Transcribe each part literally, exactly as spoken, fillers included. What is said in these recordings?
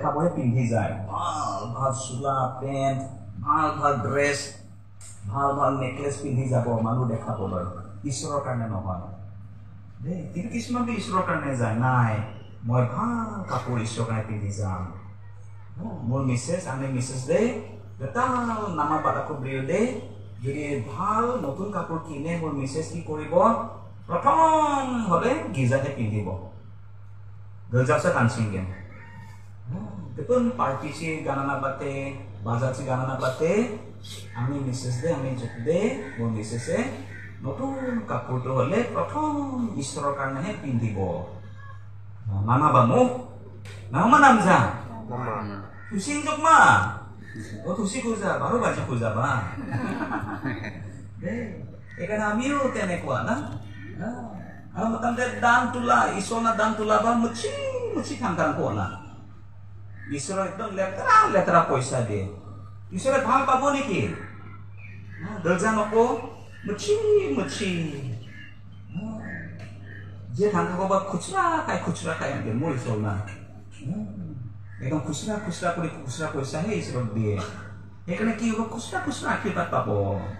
দেখাবহে পিন্ধি যায় ভাল ভাল চোলা পেণ্ট ভাল ভাল ড্ৰেছ ভাল ভাল নেকলেছ পিন্ধি যাব মানুহ দেখাবলৈ ঈশ্বৰৰ কাৰণে নহয় দেই কিন্তু কিছুমান ঈশ্বৰৰ কাৰণে যায় নাই মই ভাল কাপোৰ ঈশ্বৰৰ কাৰণে পিন্ধি যাম মোৰ মিছেছ আমি মিছেছ দেই বেটাল নামা বাটাকো ব্ৰিয় দেই যদি ভাল নতুন কাপোৰ কিনে মোৰ মিছেছ কি কৰিব প্ৰথম হ'লে গীৰ্জাতে পিন্ধিব গীৰ্জাতে কাঞ্চিংগে দেখুন পাৰ্টিছি গানা নাপাতে বাজাচি গানা নাপাতে আমি মিছেছ দে আমি যদি দে মোৰ মিছেছে নতুন কাপোৰটো হ'লে প্ৰথম ঈশ্বৰৰ কাৰণেহে পিন্ধিব নামাবা মোক নামা নাম যা থুচিং জক মা অ থুচি খোজা বাৰো বাজি খোজাবা দেই এইকাৰণে আমিও তেনেকুৱা না আৰু মতামতে দান তোলা ঈশ্বৰ না দান তোলা বা মুচি মুচি থাংকাং কোনা ঈশ্বৰ একদম লেতেৰা লেতেৰা পইচা দিয়ে ঈশ্বৰে ভাল পাব নেকি দৰ্জা নকো মুচি মুচি যে থাংকাব বা খুচৰা খাই খুচৰা খাই আনকে মোৰ ঈশ্বৰ না একদম খুচৰা খুচৰা কৰি খুচৰা পইচাহে ঈশ্বৰক দিয়ে সেইকাৰণে কি হ'ব খুচৰা খুচৰা আশীৰ্বাদ পাব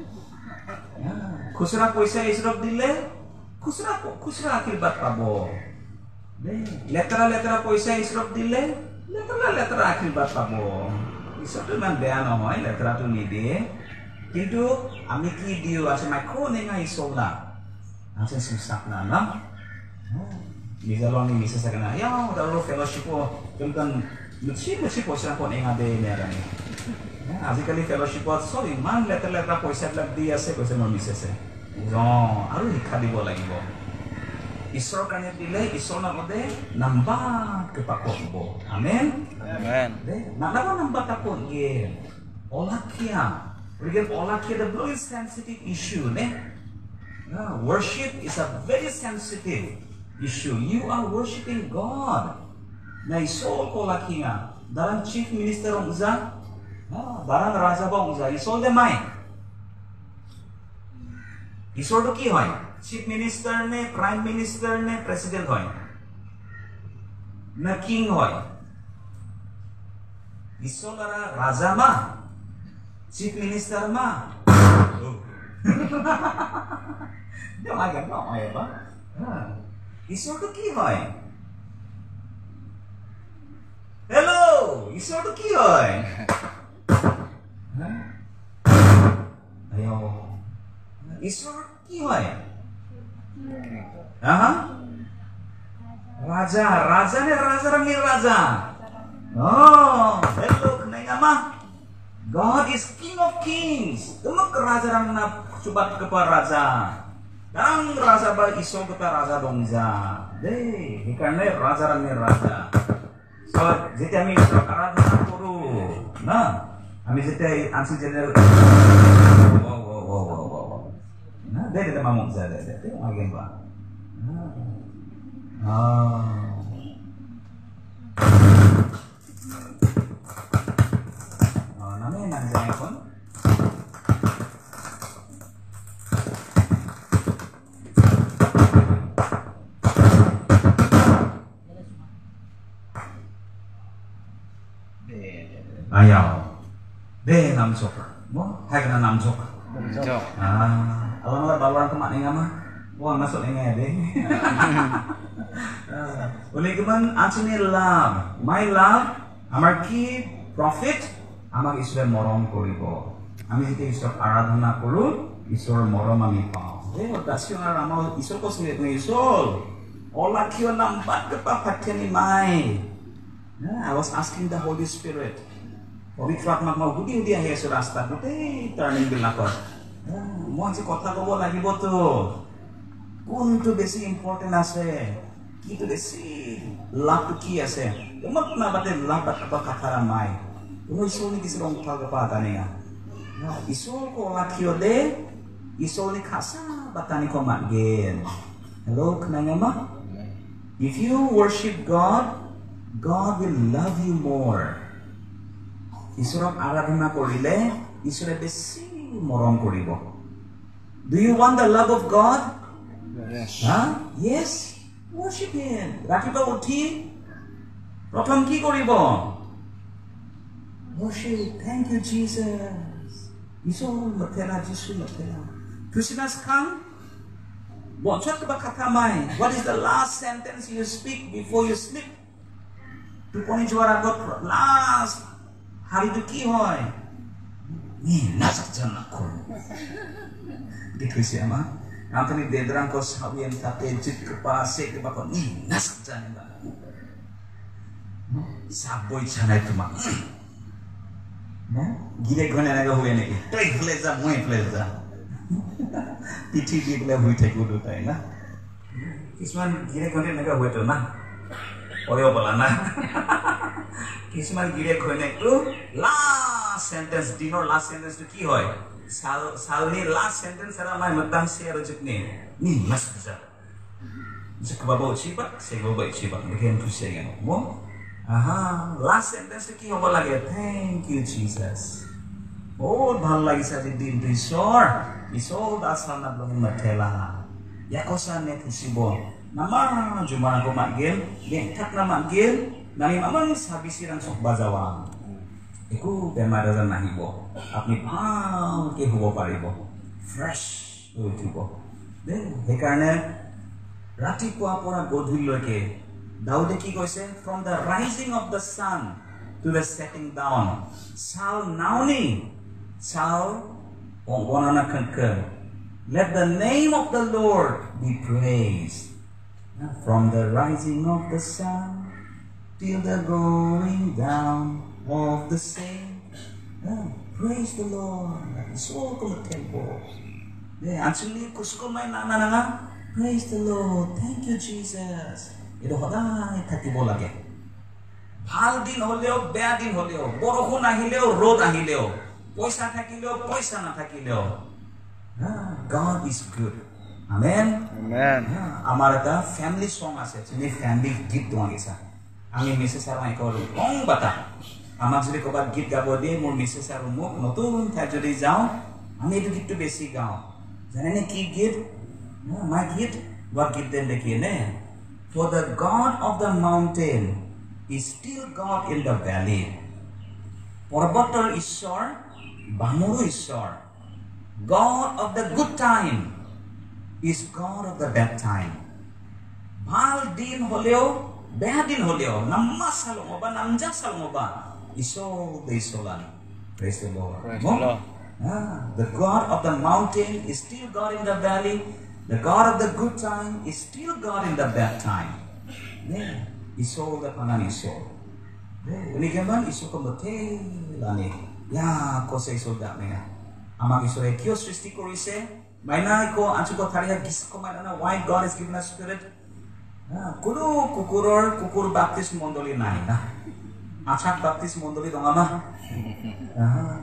খুচৰা পইচা ঈশ্বৰক দিলে খুচৰা খুচৰা আশীৰ্বাদ পাব লেতেৰা লেতেৰা পইচা ঈশ্বৰক দিলে লেতেৰা লেতেৰা আশীৰ্বাদ পাব ঈশ্বৰটো ইমান বেয়া নহয় লেতেৰাটো নিদিয়ে কিন্তু আমি কি দিওঁ আছে মাইক্ৰ নেঙা ঈশ্বৰ না আছে susah na na bisa lo ni bisa sa kana ya daro fellowship ko kan mesti mesti পইচা কোন এঙা দে নেৰানি আজিকালি ফেলোশিপত সব ইমান লেতেৰা লেতেৰা পইচা লাগ দি আছে কৈছে মই মিছেছে অ আৰু শিক্ষা দিব লাগিব ঈশ্বৰৰ কাৰণে দিলে ঈশ্বৰৰ নামতে নাম্বাৰ কেপাকব আমেন আমেন নানাবা নাম্বাৰ তাকন গে অলাখিয়া because অলাখিয়া the very sensitive issue ne yeah, worship is a very sensitive issue you are worshiping God na isol ko lakinga dalam chief minister ongza dalam raja ba ongza isol de mai isol to ki hoy chief minister ne prime minister ne president hoy na king hoy isol ara raja ma chief minister ma dia agak no ya ba isol to ki hoy hello isol to ki hoy ayo isol ki hoy aha raja raja ne raja rami raja oh hello kenapa mah God is King of Kings. Temak raja rang na subat kepa raja. Dang raja ba iso kepa raja dongja. Deh, ikannya raja rang ni raja. So, jadi kami isro aradhana kuru. Nah, kami jadi ansi general. Wow, wow, wow, wow, wow. Nah, deh kita mamuk saja, deh, deh, magen ba. Ah. Namanya nang pun ayaw deh namsok mo hay kana namsok namsok ah alam la balwan kemak ni ngama wah masuk ni ngade oleh keman asini love my love amar ki prophet আমাক ঈশ্বৰে মৰম কৰিব আমি যেতিয়া ঈশ্বৰক আৰাধনা কৰো ঈশ্বৰৰ মৰম আমি পাওঁ এই দাসিও আৰু আমাৰ ঈশ্বৰ কৈছে তুমি ঈশ্বৰ অলাখিও নাম বাদ কেপা ফাটেনি মাই I was asking the Holy Spirit পবিত্ৰ আত্মাক মই সুধি সুধি আহি আছো ৰাস্তাত গোটেই টাৰ্ণিং বিলাকত মই যে কথা ক'ব লাগিবতো কোনটো বেছি ইম্পৰ্টেণ্ট আছে কিটো বেছি লাভটো কি আছে তোমাক নাবাতে লাভ বা কথাৰা মাই Isol ni kisah orang tahu apa tanya. Isol ko lakio de, isol ni kasa batani ko magen. Hello, kenanga ma? If you worship God, God will love you more. Isorok aradhana korile, isore besi morom koribo. Do you want the love of God? Yes. Huh? Yes. Worship Him. Rakiba uthi, prothom ki koribo? Worship. Thank you, Jesus. Iso matela Jisu matela. Christmas come. Bocot ba katamay? What is the last sentence you speak before you sleep? Tuponi juara got last. Hari itu ki hoy. Ni nasak jana ko. Di Kristiyama. Antoni dedrang ko sabian tate jit kepase ke bakon ni nasak jana ba. Saboy jana itu mah. Gile gone naga huye neki. Toi fleza moi fleza. Pithi di bela hui thai kudu tai na. Kisman gile gone naga huye to na. Oyo bala na. Kisman gile gone tu last sentence dinner last sentence tu ki hoy. Sal sal ni last sentence ara mai matang se aro jukne. Ni mas bisa. Jikba bo chiba, se go ba chiba. Begin tu se ngano. Mo aha, last sentence ki hobo lage. Thank you Jesus. Oh, bhal lagi sa din tu Isor. Isor dasal na blongin matela. Yakosa ne pusibo. Nama jumana ko magil, gentak na magil, nani mamang sabi sirang sok bazawa. Iku pemadaran nahibo. Apni bhal ke hobo paribo. Fresh uঠিbo. Den hekarne ratipua pora godhulloke Daude ki koise from the rising of the sun to the setting down. Sal nauni, sal ongonana kanker. Let the name of the Lord be praised. From the rising of the sun till the going down of the same. Praise the Lord. So come the temple. Actually, kusko may nananga. Praise the Lord. Thank you, Jesus. Itu hodai থাকিব লাগে ভাল দিন হলেও বেয়া দিন হলেও বৰষুণ আহিলেও ৰ'দ আহিলেও পইচা থাকিলেও পইচা নাথাকিলেও God is good. Amen. Amen. আমাৰ এটা ফ্যামিলি সং আছে তুমি ফ্যামিলি গীত তোমাগিছা আমি মিসেস আৰু মাইক আৰু কং বাটা আমাক যদি কবাত গীত গাব দিয়ে মোৰ মিসেস আৰু মোক নতুন ঠাই যদি যাওঁ আমি এই গীতটো বেছি গাওঁ জানেনে কি গীত মাই গীত what গীত দেন দেখিয়ে নে For the God of the mountain is still God in the valley. Parbator Ishwar, Bamuru Ishwar. God of the good time is God of the bad time. Bhal din holeo, bad din holeo, namma salomoba, namja salomoba. Isol the Isolan. Praise the Lord. Praise the Lord. Ah, the God of the mountain is still God in the valley. The God of the good time is still God in the bad time. Yeah, Isol the panan Isol. Ini gaman Isol kembali lani. Ya, kau saya Isol dah ni. Amang Isol ekio sristi korise. Mainai ko ancu ko thariya gis ko mainana. Why God has given us spirit? Ah, kudu kukuror kukur baptis mondoli nai na. Achak baptis mondoli dong ama. Ah,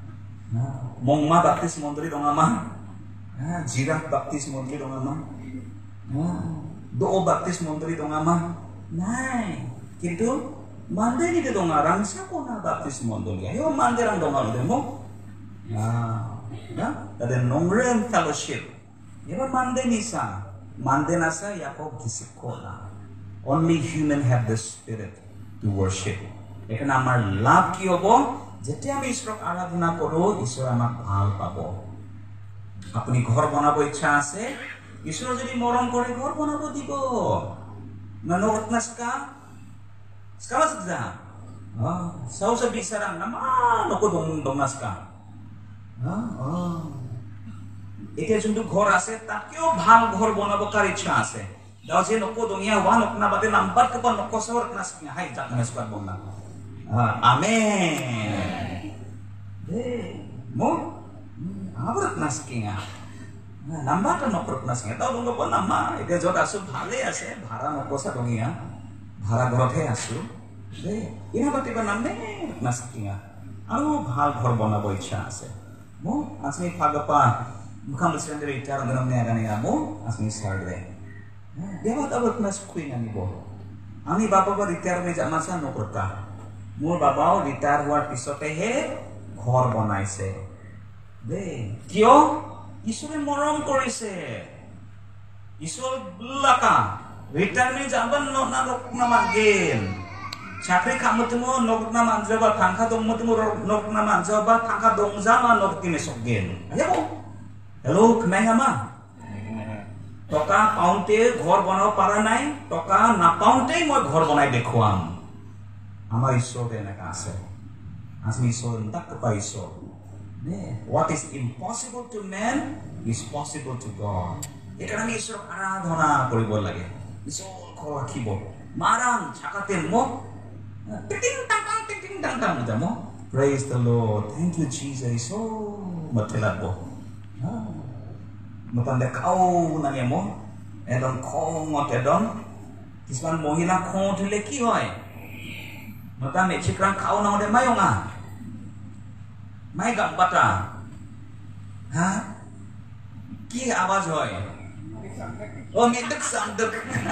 mongma baptis mondoli dong ama. Ah, jiraf baptis mondoli dong ama. Ah, doo baptis mondoli dong ama. Nai, kintu mande ni dong arang siapa na baptis mondoli. Ayo mande rang dong arang demo. Ah, ya, ada nongrem fellowship. Ya mande nisa, mande nasa yako kisikola. Only human have the spirit to worship. Ekan amar love ki hobo, jete ami Ishorok aradhana koro, Ishor amak bhal pabo. Apuni ঘর বানাবো ইচ্ছা আছে ঈশ্বর যদি মরণ করে ঘর বানাবো দিব না নরক naska skala sedza ah sao sa bisarang nama noko dong dong naska ah ah এটা যোনটো ঘর আছে তাকেও ভাল ঘর বানাবো কার ইচ্ছা আছে দাও যে নকো দুনিয়া ওয়ান নকনা বাদে নাম্বার কেবল নকো সর নাসকি হাই জাত নাসকা বলনা আমেন দে mo Abrat naskinga. Namba ta nokrok naskinga. Tau dong ko nama. Ide jod asu bhale ase. Bhara nokosa dongia. Bhara gorothe asu. De ina bati ba namne naskinga. Aru bhal ghor banabo ichha ase. Mo asmi phagapa mukham lesrendere itar andam ne agani amo asmi sarde. Dewa tabot naskuin ani bo. Ani baba ba retire me jamasa nokrota. Mor babao retire hoar pisote he ghor banaise. দে কিয় ঈশ্বরে মৰম কৰিছে ঈশ্বৰ লাকা ৰিটাৰ্ণে যাবন ননা ৰকনা মাগেল Chakri kamutimo nokna manjaba tangka dongmutimo nokna manjaba tangka dongjama nokti mesokgen. Ayo. Hello, kemengama. Toka paunte ঘর বনাও পারা নাই, toka না পাউন্টেই মই ঘর বনাই দেখুৱাম। আমাৰ ঈশ্বৰ এনেকা আছে। আজি ঈশ্বৰ তাক পাইছো। What is impossible to man is possible to God. এখানে আমি ঈশ্বৰ আৰাধনা কৰিব লাগে। ঈশ্বৰ ৰাখিব। মাৰাং ছাকাতে মোক টিং টাং টাং টিং টিং টাং টাং জামো। Praise the Lord. Thank you Jesus. So মতেলাব। Matanda kau nang emo, edon kongot edon, kisman mohila kongot le ki hoy. Mata me chikrang kau nang de mayonga, may gam bata, ha? Ki awaz hoy. Oh ngedek sandek.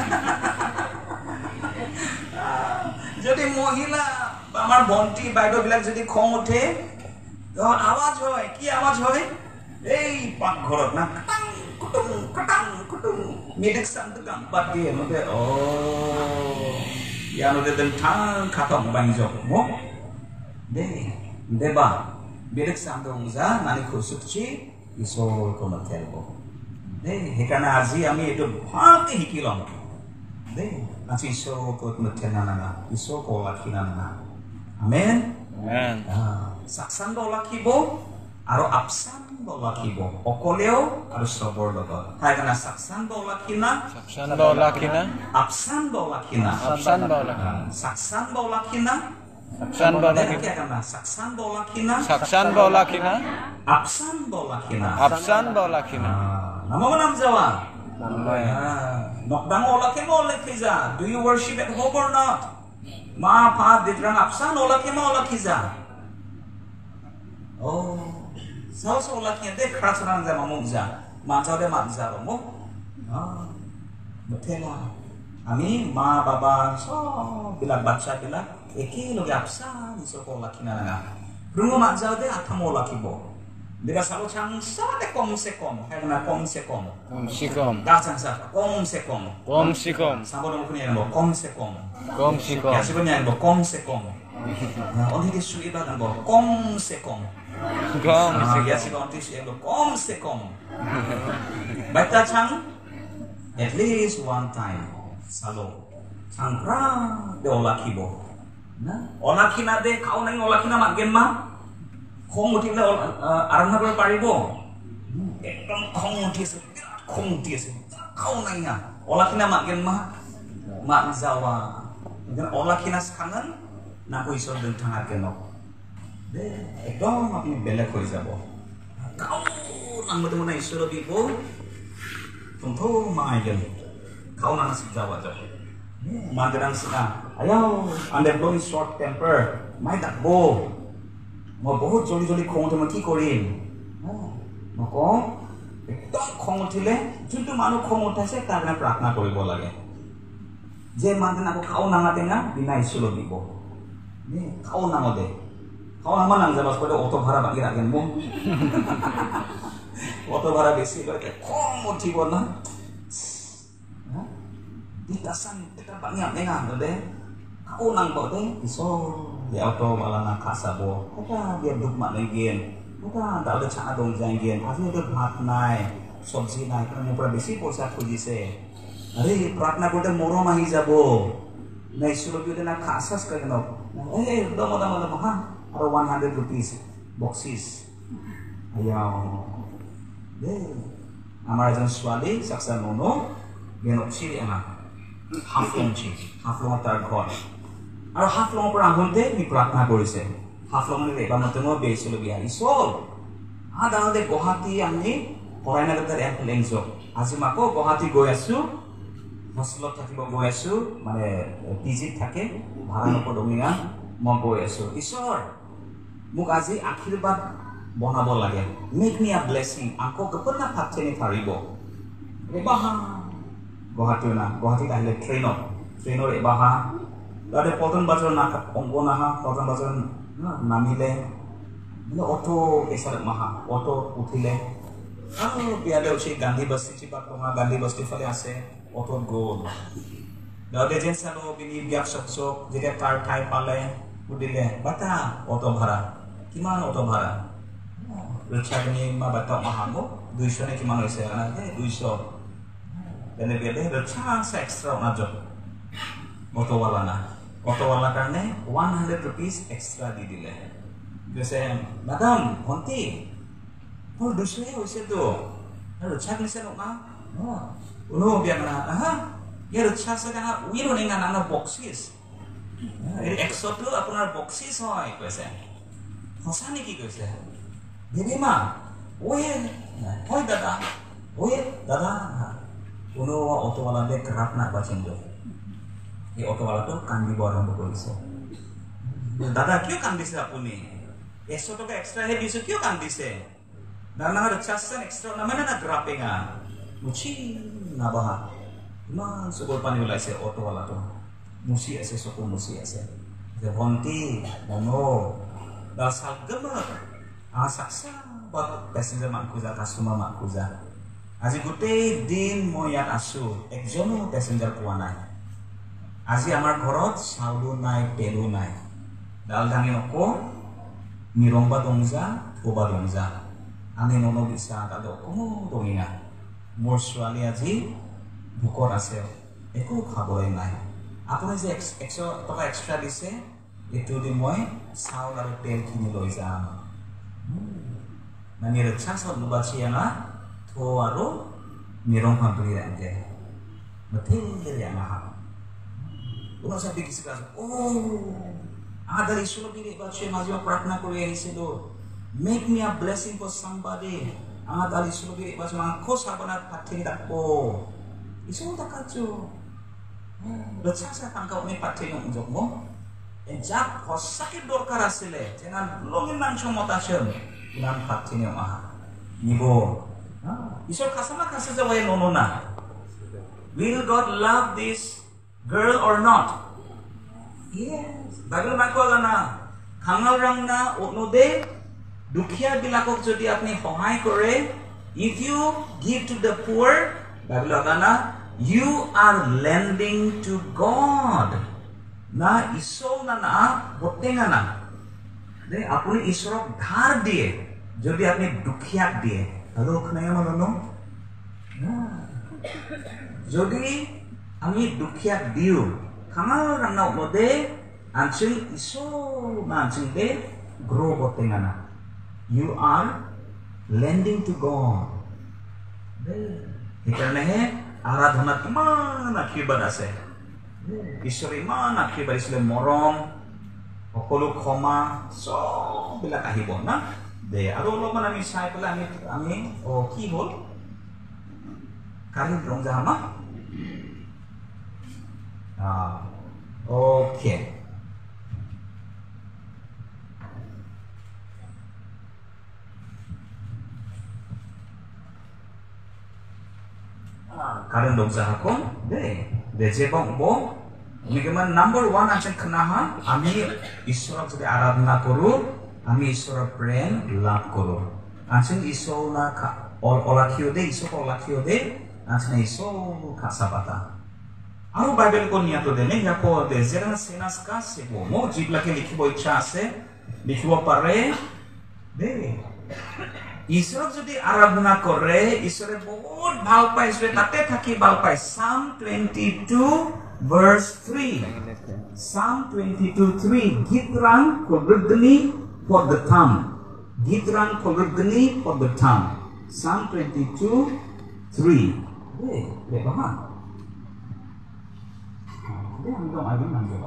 Jadi mohila, amar bonti baido bilak jadi kongote, don awaz hoy, ki awaz hoy. Hey, পাকঘৰত না কটাং কুটুং কটাং কুটুং মেডেক সান্দ গাম্পাত দিয়ে মতে ও ইয়ানোতে then ঠাং খাতম বাইজক মো দে দেবা মেডেক সান্দ উজা নানি খুসুচি ঈশ্বৰ কোন খেলব দে হেকানা আজি আমি এটো ভালকে শিকিলম দে আজি ঈশ্বৰ কোন খেলনা না ঈশ্বৰ কো লাখিনা না আমেন আমেন সাকসান লাখিব আৰু আপসান লাখিব অকলেও আৰু সবৰ লগত হাইকানা সাকসান লাখিনা সাকসান লাখিনা আপসান লাখিনা আপসান লাখিনা সাকসান লাখিনা আপসান লাখিনা হাইকানা সাকসান লাখিনা সাকসান লাখিনা আপসান লাখিনা আপসান লাখিনা nama naam jawa nokdang olake mo lekhiza do you worship at home or not ma pa didrang apsan olake mo olakhiza oh sao sao olake de krasran ja mamumja manjao de manja mo ah bethela ami ma baba so bilak bacha bilak eki loge apsan iso ko lakhina na rungo manjao de athamo lakibo Dira salo chang sate kom se kom, hagna kom se kom. Kom si kom. Dasang sa kom se kom. Kom si kom. Sabo mo kunya mo kom se kom. Kom si kom. Ya sibo nya mo kom se kom. Na oni di su iba dan bo kom se kom. Kom si Ya sibo onti su mo kom se kom. Baita chang at least one time. Salo. Chang pra de olakibo. Na olakina de kau nang olakina magen ma. খং উঠিলে আৰম্ভ কৰিব পাৰিব একদম খং উঠি আছে বিৰাট খং উঠি আছে খাও নাই না অলাখিনা মাগেন মা মাক যাওয়া যেন অলাখিনা খাঙন না কৈছৰ দিন থাঙা কেন দে একদম আপুনি বেলেগ হৈ যাব খাও নামতে মনে ঈশ্বৰ দিব তুমথো মাইগেন খাও না নাসিক যাওয়া যাব মাগেৰাং সিনা আয়ো আন্ডে ব্লোইং শর্ট টেম্পার মাই দাকবো মই বহুত জলদি জলদি খং উঠে মই কি কৰিম মই কওঁ একদম খং উঠিলে যোনটো মানুহ খং উঠাইছে তাৰ কাৰণে প্ৰাৰ্থনা কৰিব লাগে যে মানুহ আকৌ খাও নাঙাতে না বিনা ঈশ্বৰ দিব খাও নাঙদে খাও নাঙা নাংযাবা কৈতে অটো ভাড়া বাকি ৰাখেন মোক অটো ভাড়া বেছি লাগে খং উঠিব না ditasan kita banyak nengang deh kau nang bote iso di auto malana kasabo kita dia duk mak legen kita tak ada cara dong jangan asli itu bhat nai sobji nai karena mau berbesi posa khujise are pratna kote moro mahi jabo na isulo bi na khasas kare no eh damo damo damo ha aro one hundred rupees boxes ayao de amar ejon swali saksa nono genok chiri ama half long chi half long tar ghor আৰু হাফ লঙৰ পৰা আহোঁতে আমি প্ৰাৰ্থনা কৰিছে half লঙৰ এবাৰ মতে মই বেছিলো বিয়া ঈশ্বৰ আদানতে গুৱাহাটী আমি হৰাইনাগৰ এয়াৰপ্লেন যাওঁ আজি মাকো গুৱাহাটী গৈ আছো হোষ্টেলত থাকিব গৈ আছো মানে পিজিত থাকে ভাড়া নপদমীয়া মই গৈ আছো ঈশ্বৰ মোক আজি আশীৰ্বাদ বনাব লাগে মেক মি আ ব্লেছিং আকৌ কপনা ফাটনি ফাৰিব এবাহা গুৱাহাটী না গুৱাহাটীত আহিলে ট্ৰেইনত ট্ৰেইনৰ এবাহা Ada potong bazar nak ongkona ha, potong bazar namile, ini auto esar maha, auto utile. Ah, biar ada usi Gandhi bus cipat koma Gandhi bus di fale ase, auto go. দাউদে যেন চালো বিনি বিয়াক চক চক যেতিয়া তাৰ ঠাই পালে সুধিলে বাটা অটো ভাড়া কিমান অটো ভাড়া ৰক্ষাখিনি মা বাটা মাহামো দুইশ নে কিমান হৈছে দে দুইশ তেনেকৈ দে ৰক্ষা আছে এক্সট্ৰা অনাজত অটোৱালা না অটোৱালাৰ কাৰণে ওৱান হাণ্ড্ৰেড ৰুপিজ এক্সট্ৰা দি দিলে কৈছে মেডাম ভণ্টি মোৰ দুইশহে হৈছেতো ৰক্ষা নিছে না কোনো বিয়া না হা ইয়াৰ ৰক্ষা আছে না উইৰো নেঙা নানা বক্সিছ একশটো আপোনাৰ বক্সিছ হয় কৈছে সঁচা নেকি কৈছে দিদিমা ওয়ে হয় দাদা ওয়ে দাদা কোনো অটোৱালাতে খাৰাপ নাপাচিন্দ এই অটোৱালাটো কান্দিব আৰম্ভ কৰিছে দাদা কিয় কান্দিছে আপুনি এশ টকা এক্সট্ৰাহে দিছোঁ কিয় কান্দিছে দাদা ৰক্ষাচন এক্সট্ৰা নামানে না গ্ৰাপিঙা মুচি নাবাহা ইমান চকুৰ পানী ওলাইছে অটোৱালাটো মুচি আছে চকু মুচি আছে যে ভণ্টি মনো দা চাগম আ সাকসা বাট পেছেঞ্জাৰ মান খোজা কাষ্টমাৰ মান খোজা আজি গোটেই দিন মই ইয়াত আছো একজনো পেছেঞ্জাৰ পোৱা নাই আজি আমাৰ ঘৰত চাউলো নাই তেলো নাই ডাল দাঙি নকো নিৰংবা দংজা থবা দংজা আমি নন বিছা তাতে কোনো দঙিনা মোৰ ছোৱালী আজি ভোকত আছে একো খাবলৈ নাই আপুনি যে একশ টকা এক্সট্ৰা দিছে এইটো দি মই চাউল আৰু তেল কিনি লৈ যাম মানে ৰক্ষা চাউল বাছি আনা থো আৰু নিৰং ভাবৰি আনতে মতেল আনা কোনো চাবি কিছু কাজ ও আদার ঈশ্বর বিরে বাচ্চা মাঝে প্রার্থনা করে আহিছিলো make me a blessing for somebody আদার ঈশ্বর বিরে বাচ্চা মাংখ সাবনার পাঠিয়ে রাখবো ঈশ্বর দেখাচ্ছো রক্ষা সা কাঙ্কা উনি পাঠিয়ে জন্ম যাক হসাকে দরকার আসলে যেন লঙিন মাংস মত আসেন নাম পাঠিয়ে মাহা নিব ঈশ্বর খাসামা খাসে যাওয়াই ননো না will God love this girl or not? Yes. Bible মাকো জানা খাঙাল ৰাংনা ওনদে দুখিয়া বিলাকক যদি আপনি সহায় কৰে if you give to the poor Bible জানা you are lending to God না ঈশ্বৰ না না বটেঙা না দে আপুনি ঈশ্বৰক ধাৰ দিয়ে যদি আপনি দুখিয়াক দিয়ে ৰখ নাই মানো যদি আমি দুখিয়াক দিও খাঙাল ৰাংনা ওনদে Ansing iso na ansing de grow botengana. You are lending to God. Ikarna he aradhana iman akibat ase. Ishor iman akibat isle morom, okolo khoma sob bilak ahibo na. De aro olopman ami sai pela ami ami o ki hol? Karin rong jahama? Ah, okay. Karen dong sahakon de de jebong bo nigeman number one achen khnaha ami ishorok jodi aradhana koru ami ishorok prem labh koru achen ishona kha ol olakhio de ishok olakhio de achen ishok khasapata aru bible ko niato de ne yako de zera senas ka sebo mo jiblake likhibo ichha ase likhibo pare de ঈশ্বরক যদি আরাধনা করে ঈশ্বরে বহুত ভাল পায় ঈশ্বরে তাতে থাকি ভাল পায় Psalm twenty-two verse three Psalm twenty-two three Gitrang kolgdni for the tongue Gitrang kolgdni for the tongue Psalm twenty-two three eh le baha de andam agin nangba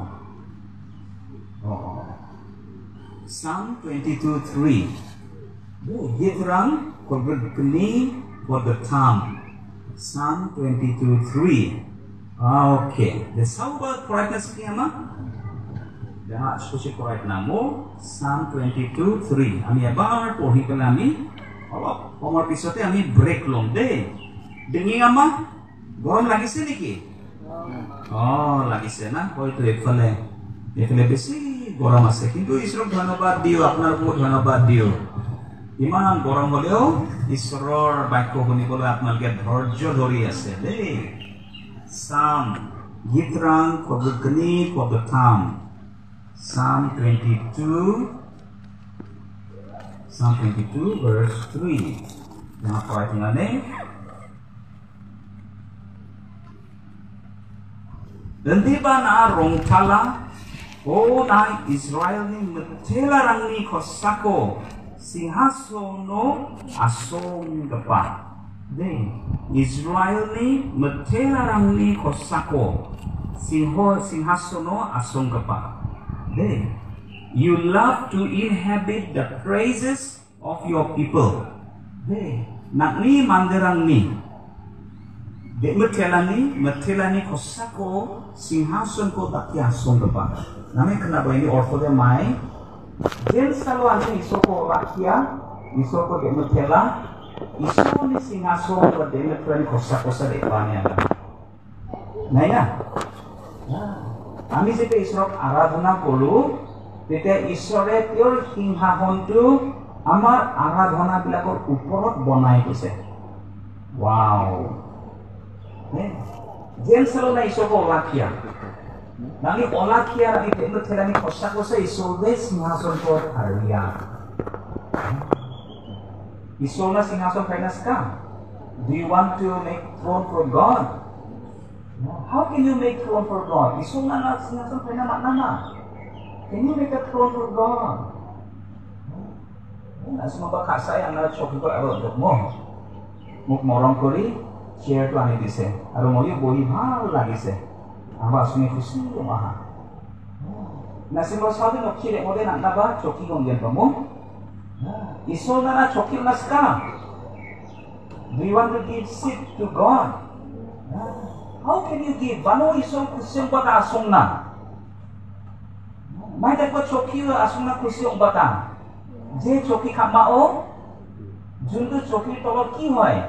oh Psalm twenty-two three Gitrang kolgdni for the tongue Psalm twenty-two three okay the sauba correctness ki ama jaha sushi correct namo Psalm twenty-two three ami abar pohi pela ami olop komor pisote ami break lom de dengi ama gorom lagise niki oh lagise na hoyto efale efale beshi gorom ase kintu ishorok dhanyobad dio apnar upor dhanyobad dio ইমান গৰম হলেও ঈশ্বৰৰ বাক্য শুনিবলৈ আপোনালোকে ধৈৰ্য ধৰি আছে দেই Psalm Gitrang Kogani Kogatam. Psalm twenty-two. Psalm twenty-two verse three. Yang apa artinya? Dentiba na rongtala o na Israel ni metela rangni kosako singhasono asong gapa. De Israel ni metela rangni kosako singho singhasono asong gapa. De you love to inhabit the praises of your people. De nakni manderangni de metelani metelani kosako singhason ko takyasong gapa. Namin kenapa ini orthodox mai jen selalu ada iso ko rakia iso ko de metela iso ni singhason ko de metelani kosako sa depanya. Nah ya, আমি যেটা ঈশ্বরক আরাধনা কৰো তেতিয়া ঈশ্বৰে তেওঁৰ সিংহাসনটো আমাৰ আৰাধনা বিলাকৰ ওপৰত বনাই গৈছে। ওয়াও যেন সালনা ঈশ্বৰক অলাখিয়া নামি অলাখিয়া আমি তেনে থেলানি কষ্ট কৈছে ঈশ্বৰে সিংহাসন પર হাৰিয়া ঈশ্বৰনা সিংহাসন ফাইনাস কা do you want to make throne for God? How can you make throne for God? Isong na na sinasabi kayo na na. Can you make a throne for God? Nasa mga kasay ang na-choki ko aro untuk mo. Muk morong kori, share to ani dise. Aro mo yung bohi bhal lagi se. Aba sumi khushi umaha. Nasa mga sabi no kire mo din ang naba choki kong yan pa mo. Isong na na choki nas ka. Do you want to give seed to God? How can you give? Bano isong kusyong bata asong na? May dapat choki asong na kusyong bata. Je choki kamao? Junto choki tolot ki hoy?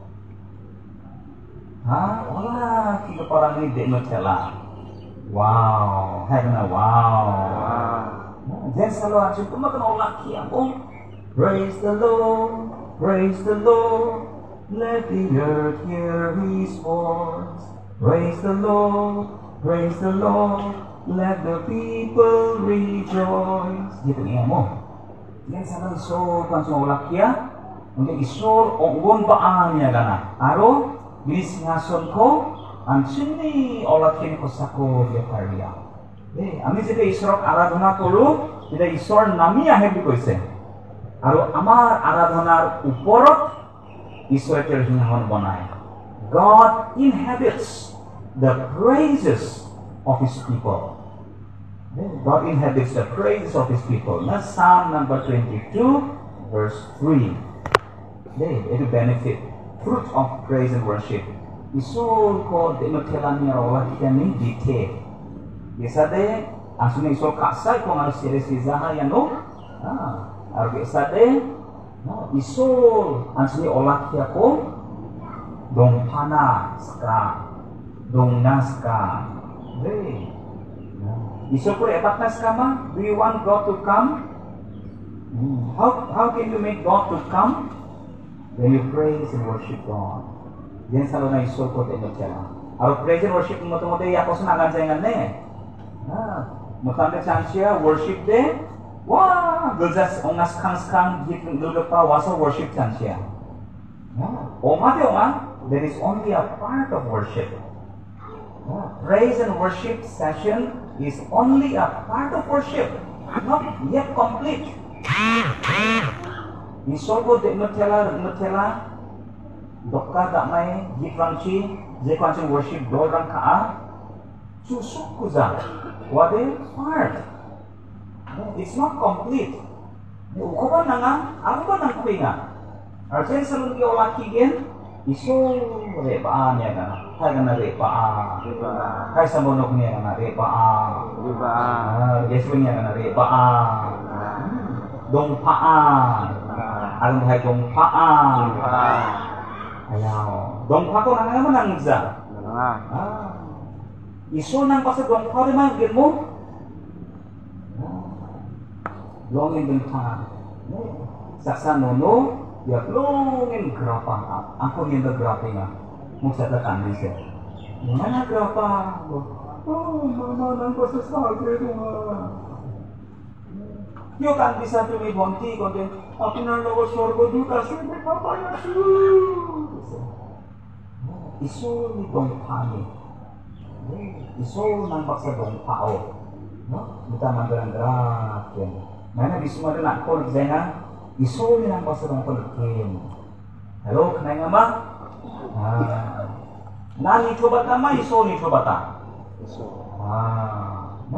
Ha? Wala kita parang ni de metela. Wow, hai na wow. Jen selalu asong kumakan olak ki ako. Praise the Lord, praise the Lord. Let the earth hear His voice. Praise the Lord, praise the Lord, let the people rejoice. Gitu niya mo. Yan sana isol pansong ulakya, untuk isol ongon baan niya gana. Aro, bisingason ko, ang sini olakya ko sako dia karya. Eh, ami যেটা ঈশ্বরক আরাধনা কৰো, এটা ঈশ্বর নামি আহে বুলি কৈছে। আৰু আমাৰ আৰাধনাৰ ওপৰত ঈশ্বৰে তেওঁৰ সিংহাসন বনায়। God inhabits the praises of His people. God inhabits the praises of His people. That's Psalm number twenty-two, verse three. It will benefit fruit of praise and worship. Isol ko de metelani Allah kini dite. Biasa deh, asumsi isol kasai ko harus series zaha ya no. Ah, harus biasa deh. Isol asumsi Allah kia ko dong pana ska dong naska de iso ko epat naska ma do you want God to come? how how can you make God to come? When you praise and worship God. Yan salo na iso ko te mutela aro praise and worship mo to mo de ako sa nagan sa ne ah mutanda chansia worship de wah guljas ongas kang kang git dulu pa wasa worship chansia oma de oma. There is only a part of worship. Praise and worship session is only a part of worship, not yet complete. Isolgo de metela metela dokka damai gifrangchi je kwanchi worship dorang ka susuk kuza wade part. It's not complete. Ukoba nanga, ako ba nang kuinga? Arjen salun yo laki gen. Iso repaan ya kan, hai kan repaan, hai samonok ni kan repaan, repaan, Yesus ni kan repaan, dongpaan, alam hai dongpaan, ayaw, dongpa ko nang naman nang za, iso nang pasal dongpa di mana gilmo, longin dongpa, saksa nono. Ya longin gerapa, aku yang bergerapa nga, mau saya tekan di sini. Gimana berapa? Oh, mama nang basa sakit ma. Yo kan bisa তুমি বন্তি করে আপনার লোক স্বর্গদূত আসবে বাবা আসু iso ni dong pani iso nang baksa dong pao no kita manggaran draken mana di semua nak kol zena iso ni nang baksa dong kol ken halo kenai ngama ah nani coba tama iso ni coba ta iso ah no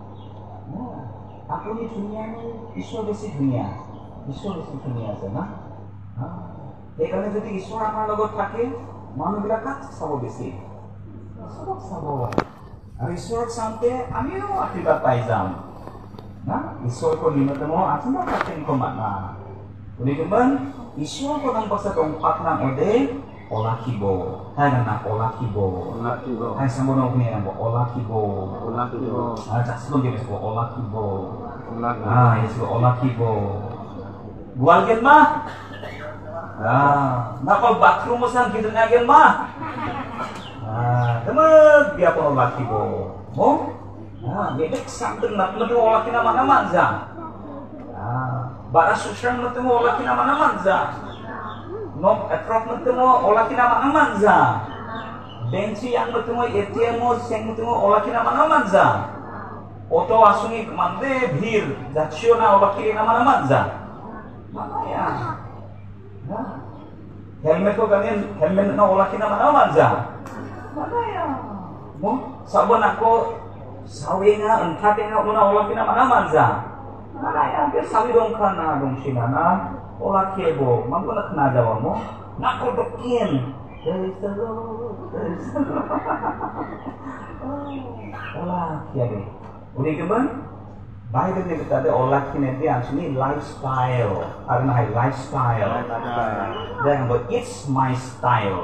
aku ni dunia ni iso besi dunia iso besi dunia sana ah এখানে যদি ঈশ্বর আমার লগত থাকে মানুষবিলাক কাক চাব বেছি ঈশ্বৰক চাব আৰু ঈশ্বৰক চাওঁতে আমিও আশীৰ্বাদ পাই যাম না ঈশ্বৰক নিমন্ত্ৰণ মই আত্মা কাটেন কমানা গতিকে ঈশ্বৰ প্ৰদান পাছত অংশাত নাম অদে অলাখিব তাই না অলাখিব অলাখিব তাই সম্পূৰ্ণ শুনি নাম অলাখিব অলাখিব আৰু চাচলন দিয়ে অলাখিব অলাখিব আ ইছু অলাখিব গোৱালগেন মা ah napa bathroom san gitu ngagen mah ah temeg dia pun laki bo mo ah bebek samten nak metu laki nama nama za ah bara susang metu laki nama nama za no atrok metu laki nama nama za benci yang metu A T M sing metu laki nama nama za auto asuni mande bhir jachio na laki nama nama za mana ya helmet ko kalian helmet na wala kinamanaman za mana ya mo sabon ako sawi nga entate nga una wala kinamanaman za mana ya biar sawi dong kana dong sinana wala kebo mampu na kena jawa mo nako dokin dari selo dari selo wala kebe udah keban Bible ni kita ada olah kineti asli lifestyle, karena hai lifestyle. Jangan buat it's my style.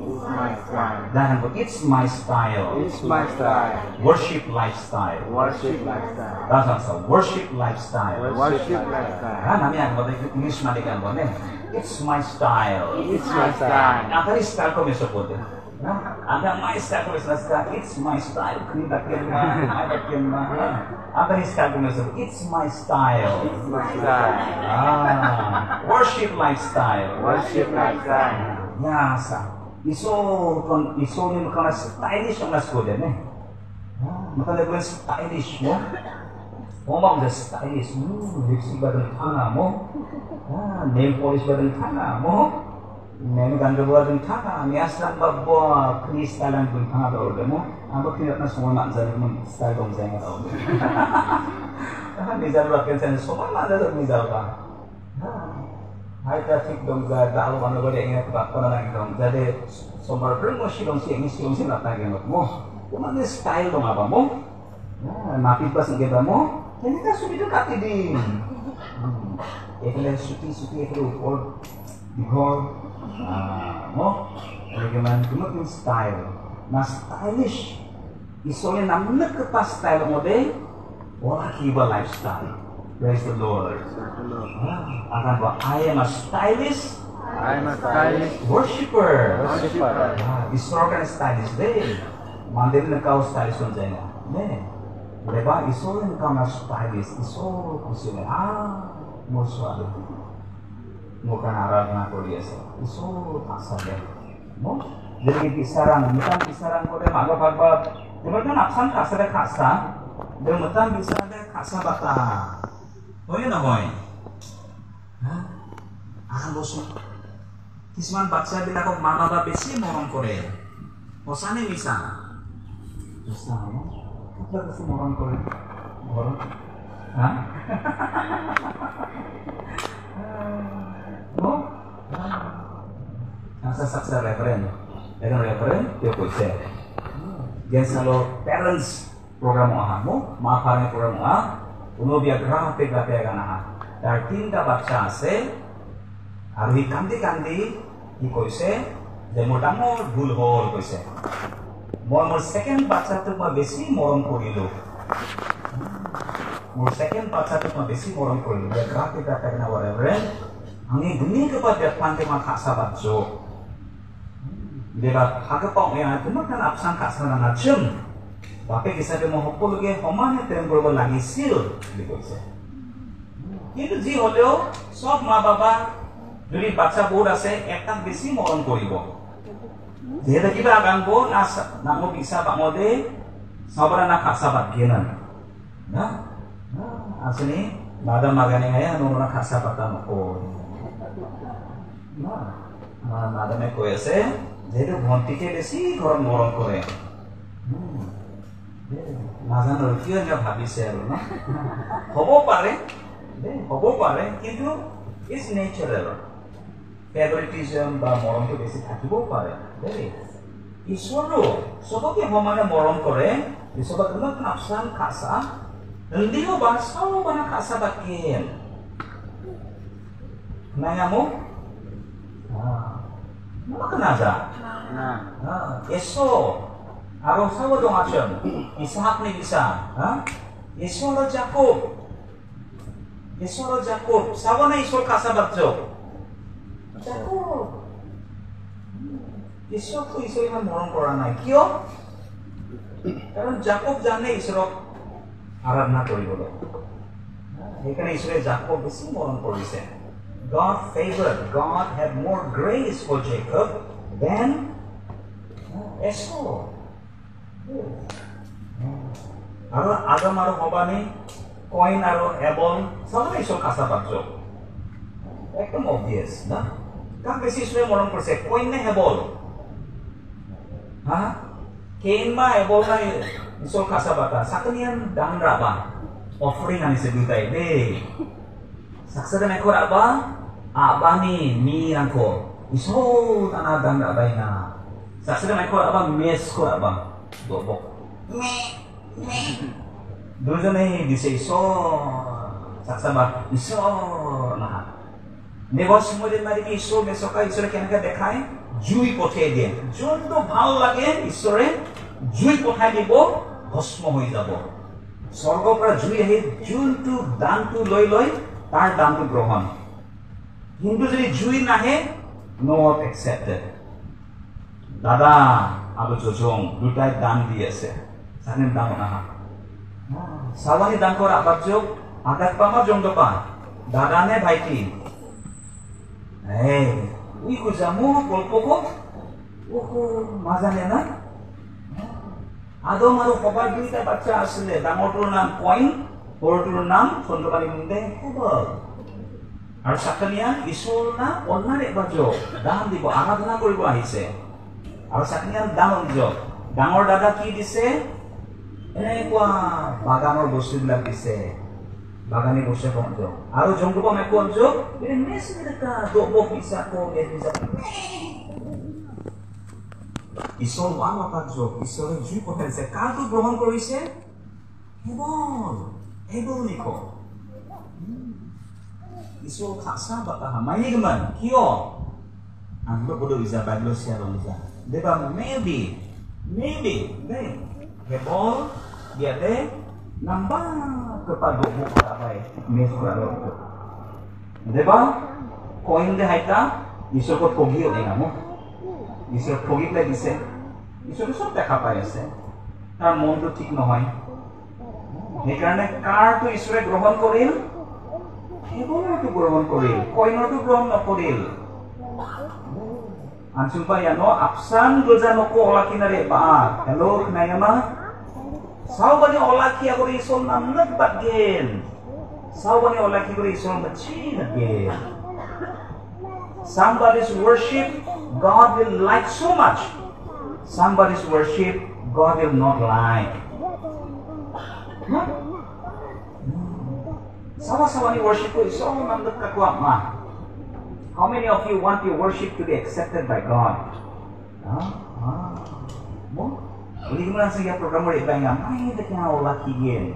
Jangan buat it's my style. It's my style. Worship lifestyle. Worship lifestyle. That's also worship lifestyle. Worship lifestyle. Kan kami yang buat English mana kan buat it's my style. It's my style. Apa ni style kau besok buat? Ada my style kau besok it's my style. Kini tak kena, ada kena. Apa ni style kau besok? It's my style. It's my style. Ah, worship lifestyle. Worship lifestyle. Ya sa. Iso kon iso ni makana stylish ang nas ko din eh. Makana ko stylish mo. Mo mau the stylish mo, lipstick ba din tanga mo? Ah, nail polish ba din tanga mo? Nail ganda ba din tanga? Miaslan ba bo kristalan din tanga daw mo? Abo kinat na semua nak jadi mo style dong saya daw. Ah, mizal ba kan semua nak ada mizal ba? Hai traffic dong za dal mana boleh ingat pak pada lagi dong. Jadi sombar perlu sih dong sih ini sih sih nak lagi mo. Cuma ni style dong apa mo? Nah, napi pas kita mo. Ini kan sudah itu kati di. Itu yang suki suki itu all bihor. Ah, mo. Bagaimana cuma pun style. Nah stylish. Isolnya namanya kepas style model. Wah kiba lifestyle. Praise the Lord. Akan bahwa I am a stylish. I am a stylish Worshipper. worshiper. Ah, Isro kan stylish deh. Mandir na kau stylish on jaya. Ne. Leba Isro na kau na stylish. Isro kusine. Ah, musuh ada. Muka narad na ko dia sa. Isro taksa deh. Mo. Jadi kisarang, bukan kisarang ko deh. Mago pagbab. Dimana naksan taksa deh taksa. Dimana bisa deh taksa bata. Oh ya nahoy. Hah? Akan bosok. Kisman baksa bila kau mama ba besi morong kore. Osane bisa. Bisa no? Apa besi morong kore? Morong. Hah? No? Asa saksa referen. Dengan referen dia kuise. Gen salo parents program mo, maafane program mo. Uno biar grafe grafe gana. Dar tinta baksa ase. আর ওই কান্দি কান্দি কি কৈছে যে মোৰ ডাঙৰ ভুল হ'ল কৈছে মই মোৰ সেকেন্ড বাচ্চাটোক মই বেছি মৰম কৰিলো মোৰ সেকেন্ড বাচ্চাটোক মই বেছি মৰম কৰিলো যে গ্ৰাফে গ্ৰাফে না whatever আমি দুনিয়া के बाद देखांते मा खासा बाजो 내가 하급방 외야 그만큼 앞상 가서나 나쯤 앞에 기사들 뭐 헛보르게 험한에 때는 걸고 লাগিছিল 그리고 있어. কিন্তু যি হলেও সব মা বাবা যদি বাচ্চা বহুত আছে একটাক বেছি মৰম কৰিব যেহেতু কিবা আগাংব না নামো bisa bangode sabara na kasabat genan na asini nada magane ngaya anu na kasabatan ko na nada me কৈ আছে যেহেতু ভন্টিকে বেছি ঘৰত মৰম কৰে নাজানো কিয় না ভাবিছে আৰু না হ'ব পাৰে হ'ব পাৰে কিন্তু ইজ নেচাৰেল ফেভাৰিটিজম বা মৰমটো বেছি থাকিবও পাৰে দেই ঈশ্বৰো সবকে সমানে মৰম কৰে সবক তোমাক আপসান খাসা হলদিও বাসাও বানা খাসা বাকিন নায়ামো নামা কেনাজা না eso aro sawo dong action Ishak ni bisa ha eso lo Jakob eso lo Jakob sawo na isol kasa batjo Jakob ঈশ্বরকে ঈশ্বর ইমান মৰম কৰা নাই কিয় কাৰণ জাকব জানে ঈশ্বৰক আৰাধনা কৰিবলৈ সেইকাৰণে ঈশ্বৰে জাকব বেছি মৰম কৰিছে God favored God had more grace for Jacob than Esau আৰু আদম আৰু হবানি কইন আৰু এবল সবে ঈশ্বৰ কাছা পাত্ৰ একদম অবভিয়াস না কাক বেছি ঈশ্বৰে মৰম কৰিছে কইন নে হেবল ha kain ma ebol na isol kasabata sakanian dang raba offering ani sebutai de saksada na ko raba abani mi angko isol tana dang raba ina saksada na ko raba mes ko raba dobok me me dujane dise isol saksaba isol na negos model mari ki isol mesoka isol kenaka dekhai জুই পঠিয়াই দিয়ে যোনটো ভাল লাগে ঈশ্বৰে জুই পঠাই দিব ভস্ম হৈ যাব স্বৰ্গৰ পৰা জুই আহি যোনটো দানটো লৈ লৈ তাৰ দানটো গ্ৰহণ কিন্তু যদি জুই নাহে নট একচেপ্টেড দাদা আৰু জজং দুটাই দান দি আছে জানেন দান নাহা সাৱানি দান কৰা আবাজক আগাত পামা জংদপা দাদা নে ভাইটি এই Uy ko jamu polpoko oko mazane na adom aru hobar duita baccha asle damotor nam coin hortur nam sondobani munde hebal aru sakaniya isol na onnare bajo dam dibo aradhana koribo ahise aru sakaniya dam jo dangor dada ki dise ene kwa baganor bostu bilak dise bagani bose konjo aru jonggopa me konjo ini mes mereka dobo bisa ko mes bisa isol wala pajo isol jui potense kartu গ্রহণ কৰিছে hebol hebol niko isol khasa bata hamai geman kio ando bodo bisa baglo siaro bisa deba maybe maybe deh hebol dia teh nambah kepada buku apa ya mesra itu, deba koin deh haita disokot kogi oleh kamu, disokot kogi lagi se, disokot sok tak apa ya se, tar mon tu tik nohai, hekarne kar tu isore grohon koril, hebol tu grohon koril, koin tu grohon no koril, ansulpa ya no apsan goja no ko olah kinare baat, hello kenayama. Saubani olaki agora isol namnak bagen. Saubani olaki agora isol machin again. Somebody's worship God will like so much. Somebody's worship God will not like. Sama-sama ni worship ko isol namnak kakuat ma. How many of you want your worship to be accepted by God? Ah, ah. Mo? Uli mo lang sa program mo rin nga, may ito kaya wala kigil.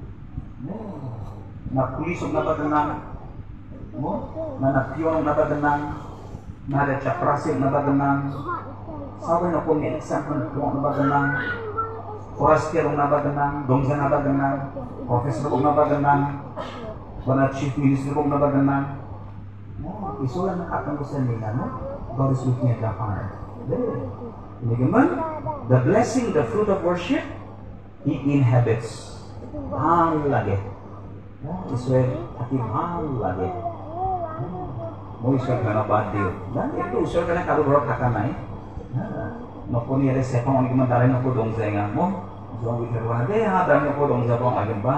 Na pulisog na baganang, na napiyong na baganang, na rechaprasig na baganang, sabi na po may example na baganang, forester na baganang, dongsa na baganang, professor na baganang, wana chief minister na baganang. Isulan na katang ko sa nila, no? God is looking at the heart. Bagaimana? The blessing, the fruit of worship, it inhabits. ভাল লাগে. ঈশ্বৰে থাকি ভাল লাগে. মই ঈশ্বৰক ধন্যবাদ দিওঁ. এইটো ঈশ্বৰৰ কাৰণে কাৰো ঘৰত থকা নাই. নকনি ইয়াতে চেফা অনেকমান দাঁড়াই নকো দং যায় মই জং বিথাৰ দে হা দাঁড়াই নকো দং যাব আগেন বা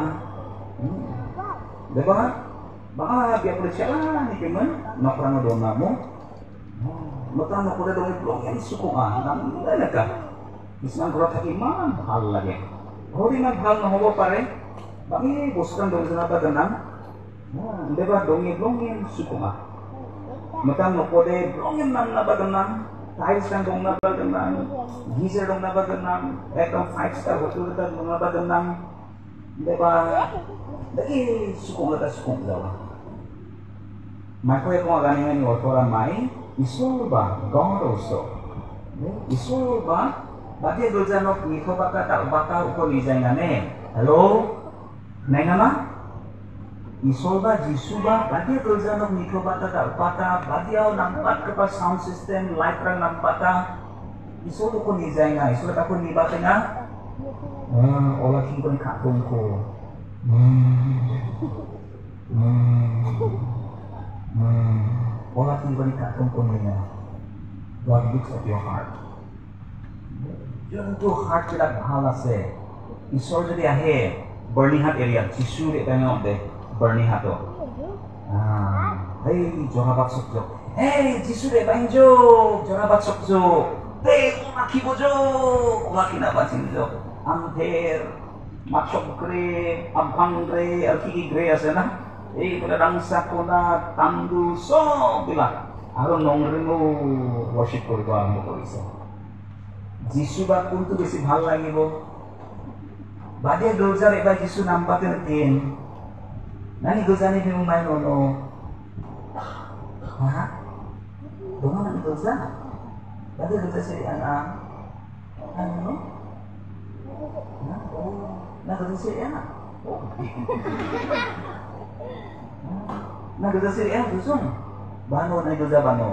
দেবা baka biya ko siya ni Kiman nakrano do na mo nakrano ko do ni blog yan suko ka nang lalaka isang grot hakiman hal lagi hori na hal na hobo pare bagi boskan do na ba ganang deba dongi blongin suko ka nakrano ko de blongin nam na ba ganang tiles kan dong na ba ganang geyser dong na ba ganang ekam five star hotel ka dong na ba ganang deba lagi suko na ta suko daw Mako ko ganingan ni otora mai isolba God also. Isolba bagi dojanok ni ko baka ta baka ko ni jangane. Hello? Nangama? Isolba jisuba bagi dojanok ni ko baka ta baka bagi au nampat ke pas sound system light rang nampata. Isol ko ni janga, isol ko ni baka nga. Ah, ola king ko ni katong ko. Hmm. Hmm. Hmm. Wala kang balikat tungkol niya. God looks at your heart. Yung to heart kita bahala se. Isor jadi ahe burning heart area. Tisu de tayo de burning heart to. Ah, hey jorabak sokjo. Hey tisu de banjo jorabak sokjo. Hey umaki bojo umaki na batin jo. Ampher maksok gre, ampang gre, alki gre asena. Eh, pada rangsa kona tandu so bila aro nongringo worship koribo arambo koriso Jisu ba kuntu besi ভাল লাগিব bade dojar eba Jisu nampate tin nani gozani bimu mai nono ha donga nani doza bade doza seri ana ano na oh na doza seri ana oh na doza siri eh dusung bano na doza bano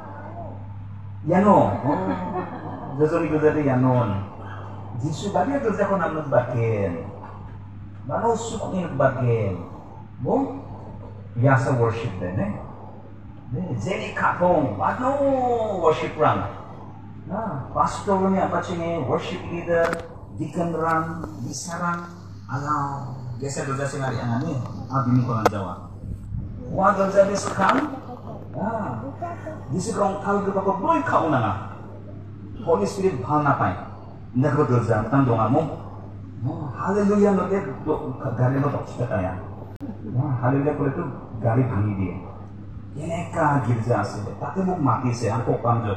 yano doza ni doza di yanon Jisu bagi doza ko namnut bakin bano sukin bakin mo yasa worship din eh zeni kapong bano worship run na pastor ni apa chinge worship leader deacon run bisarang alaw gesa doza sinari angani abini ko ang jawa Wa doza des kam ah disi krong kal ke bako boy kau na Holy Spirit bhal na pai nagro doza tan donga mo haleluya no de gari no toksita ya haleluya kole tu gari bhangi diye yene ka girja ase tate muk mati se angko pamjo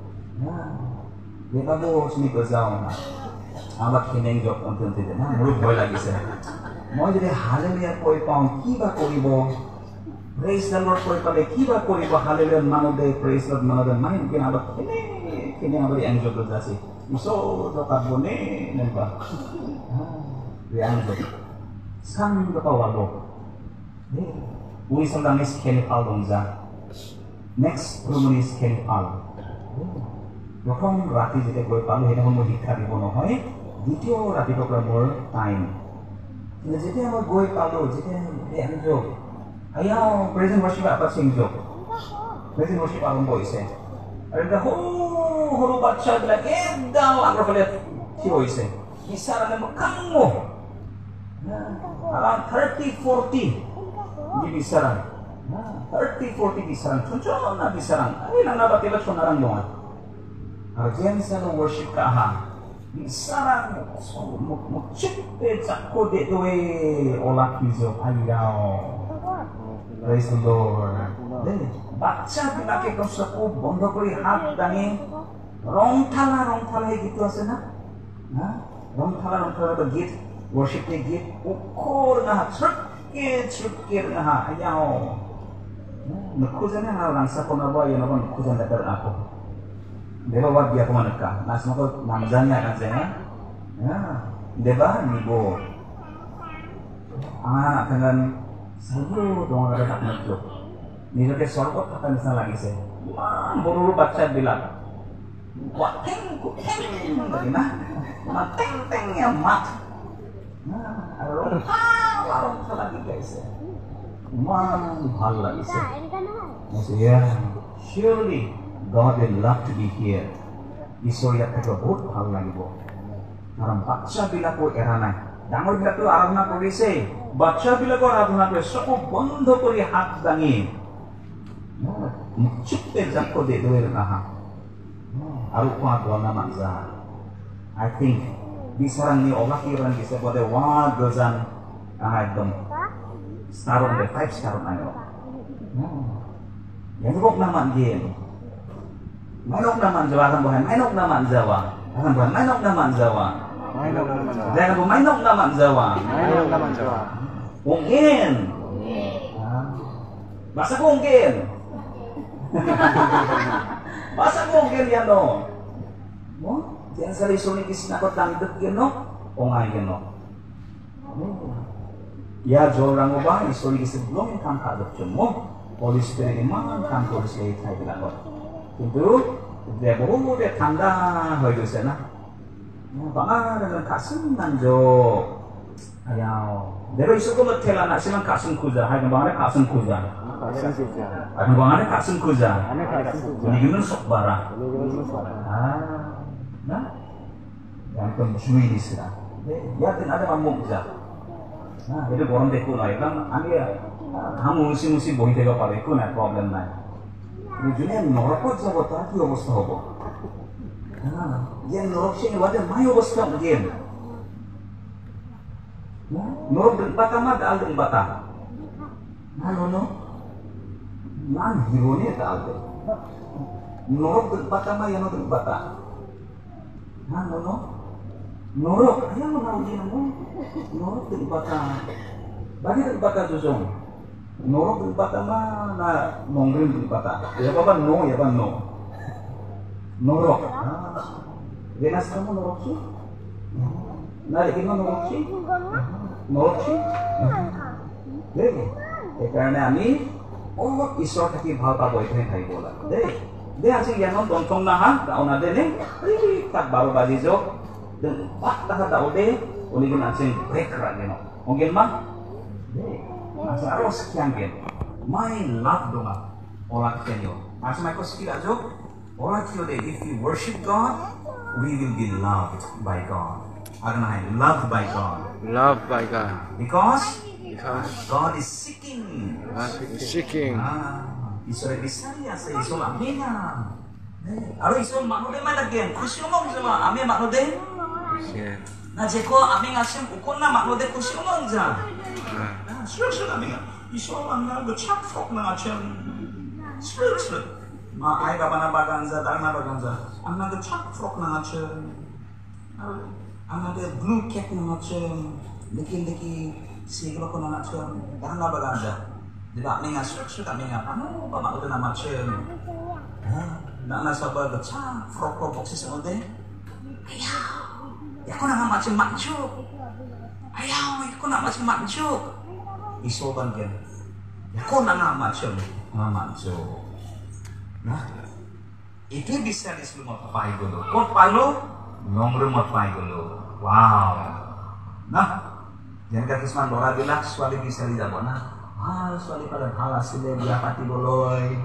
Deba bo sini doza ona abak kineng jok onten tide na muru boy lagi se moi jodi haleluya koi paung ki ba koribo Praise the Lord for pale kiba kori ba hallelujah manode praise Lord manode main kinabak ini kini abari angel dozasi iso do kabone nemba di angel sang do pawalo uni sandamis keni pal dongza next rumonis keni pal প্রথম রাতি যেটা গৈ পালো সেটা মোৰ শিক্ষা দিব নহয় দ্বিতীয় ৰাতিপুৱা মোৰ টাইম কিন্তু যেতিয়া মই গৈ পালো যেতিয়া আমি যোগ Ayaw, present worship apa sing job. Present worship alam boise. Ada ho horo baca bila edal angro kaliat si boise. Bisa na makang mo. Around thirty forty di bisaran. thirty forty bisaran. Tunco na bisaran. Ay lang na batila sonarang dong. Arjen sa no worship ka ha. Bisaran mo mo chipe sakko de doe ola kizo ayaw. Praise the Lord. বাচ্চা বিলাকে কষ্টকো বন্ধ কৰি হাত দাঙি ৰং থালা ৰং থালা এই গীতটো আছে না ৰং থালা ৰং থালা গীত worship git ukur na trukir trukir na ayaw nukuzan na langsa ko na ba yun ako nukuzan na karoon ako diba wag biya kumanak ka nasa mo ko namzan niya kan siya diba nibo ang anak kangan selalu dong ada tak ngejuk nilo ke sorot akan bisa lagi sih wah buru baca bilang Wah, teng, teng, lagi nah, nah teng tengnya mat. Nah, arong arong lagi guys. Man, hal lagi sih. Maksudnya, surely God will love to be here. Isor ya terbut hal lagi bo. Naram baca bila ko erana. Dangor bila ko aradhana korise. Baca bila ko aradhana kore sob বন্ধ করে হাত দাঙিয়ে. Chupte jakko de doer naha. Aru kuat wala makza. I think bisarang ni Allah kiran bisa pada wad gozan ahadom. Starong de five star ayo. Yang kok naman din. Manok naman Jawa kan bukan manok naman Jawa. Kan bukan manok naman Jawa. Manok naman Jawa. Jangan bu manok naman Jawa. Manok naman Jawa. Mungkin. Masa mungkin. Masa mungkin ya no? Mo, jangan sali suni kisah nakot langit geno, ongai geno. Ya jorang ubah isoni kisah belum kan kadok cemo, polis dari mana kan polis lagi thay belakot. কিন্তু dia বহু dia ঠান্ডা হয়ে গেছে না, বাঙাল dengan kasum nanjo, ayau. Dia isu ko matela na silang kasum kuza, hay bangare kasum kuza. Ano bangare kasum kuza. Ini gimana sok bara. Ah, nah, yang kemusyui di sana. Ya tin ada mamuk kuza. Nah, itu orang deku lah, kan? Ani kamu musim-musim bohi tega pare ko na problem na. Ini norok aja buat apa obosta hobo. Nah, yang norok sini wadah mai obosta mungkin. Norok dan bata mah ada dan bata. Nah, no, man hero ni tak ada. Norok dan bata mah yang dan bata. Nah, no, norok ayam mana uji namu? Norok dan bata. Bagi dan bata susung. Norok dan bata mah na nongrim dan bata. Ya apa no, ya apa no. Norok. Genas kamu norok sih? Nah, ikin mo norok sih? Norok sih? Deh, karena ani, oh isor kaki bhal pa boy kene thai bola. Deh, deh asing yanon dontong na ha, daon na dene, ih tak baru bazi jo, dan pak tak daon deh, uligin asing break ra geno. Mungkin mah, deh, asing aros kian gen, main love doma, olak kenyo. Asing mai ko sikila jo, olak kyo deh. If you worship God, we will be loved by God. Aganai, loved by God. Loved by God. Because Because God is seeking. God is seeking. Ah, Isore bisaya sa iso amina. Aro iso manude malagyan. Kusi umong sama ame manude. Yeah. Na jeko ame ngasim ukon na manude kusi umong ja. Ah, sure ame. Iso amna go chak fok na acham. Sure sure. Ma ai baba na baganza, dharma baganza. Amna go chak fok na acham. Amna blue cap na acham. Leki-leki siglo ko na acham. Dharma baganza. Di ba may nga suksuk kami nga ano ba mauto na machem na nasa ba cha froko boxes mo de ayaw ya ko na nga machem macuk ayaw ya ko na machem macuk isoban gen ya ko na nga machem nga macuk nah itu bisa disebut mapai dulu kok palo nomor mapai dulu wow nah jangan kakisman dora bilang suali bisa di dabona hal suali pada hal hasilnya dia pati boloy.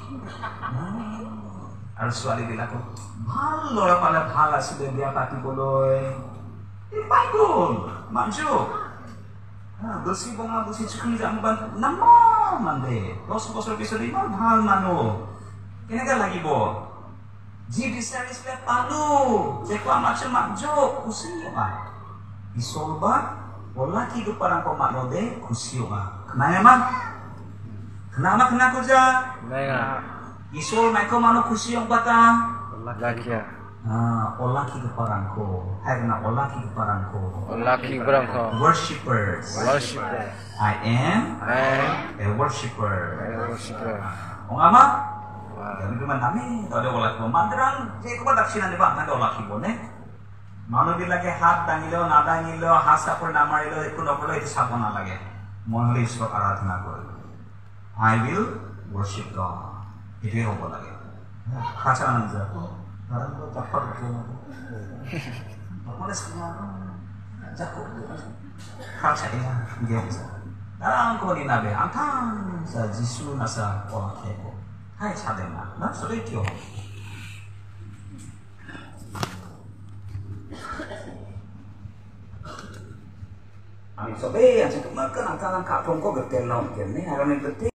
Hal suali bilang hal orang pada hal hasilnya dia pati boloy. Ipagul, maju. Nah, bersih bunga bersih cikun jamu ban nama mande. Los bos lebih lima hal mano. Kena kan lagi bo. Jadi series lihat palu. Cekwa macam maju kusi apa? Isolba. Laki itu parang komak node kusio ma. Kenapa man? Kenapa kena kuja? Kenapa? Isol naiko mano kusio bata? Laki ya. Ah, olaki itu parang ko. Hai kena olaki itu parang ko. Laki berang ko. Worshippers. Worshiper. I am. I a worshipper. am a worshiper. Oh ngama? Jadi cuma kami ada olaki bo. Mandaran, jadi kau tak sinan dibak nanti olaki bo ne. Manu bilage hat dangilo na dangilo hasa por namarilo ekun opolo itu sabona lage monli isro aradhana kore I will worship God itu hobo lage kacha anja Barang ko tapag ko. Malas ko na. Jago. Kaksa ina. Hindi bisa. Darang ko ni nabe angkang sa Jisu nasa oake ko. Hai sadena. Na sore kyo. Ami sobe yang cukup makan angkang angkang pongko getel nom kene. Aron itu